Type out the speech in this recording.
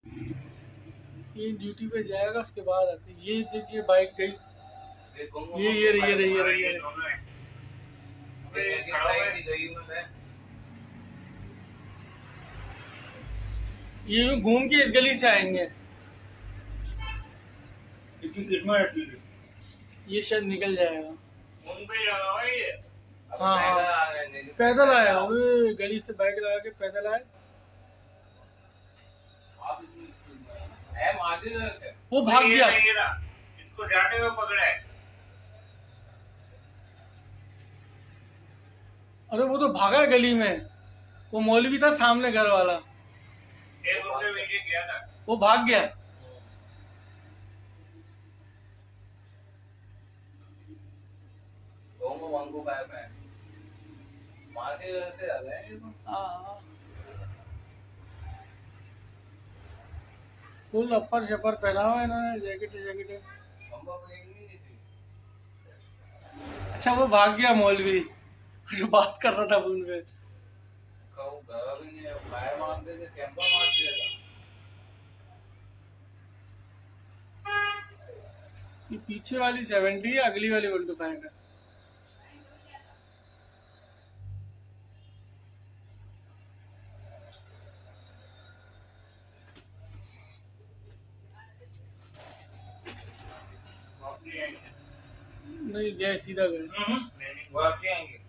ये ड्यूटी पे जाएगा, उसके बाद आती। ये देखिए बाइक गई, ये रही। ये घूम के इस गली से आएंगे। ये शायद निकल जाएगा। हाँ, पैदल आया वो, गली से बाइक लगा के पैदल आया। वो भाग गया, इसको जाते हुए पकड़ा है। अरे वो तो भागा गली में, वो मौलवी था सामने घर वाला, वो भाग गया। फुल अपर शपर पहना हुआ है इन्होंने, जैकेट। अच्छा वो भाग गया मौलवी, जो बात कर रहा था फोन पे। ये पीछे वाली 70 है, अगली वाली 125 है। नहीं गए, सीधा गए।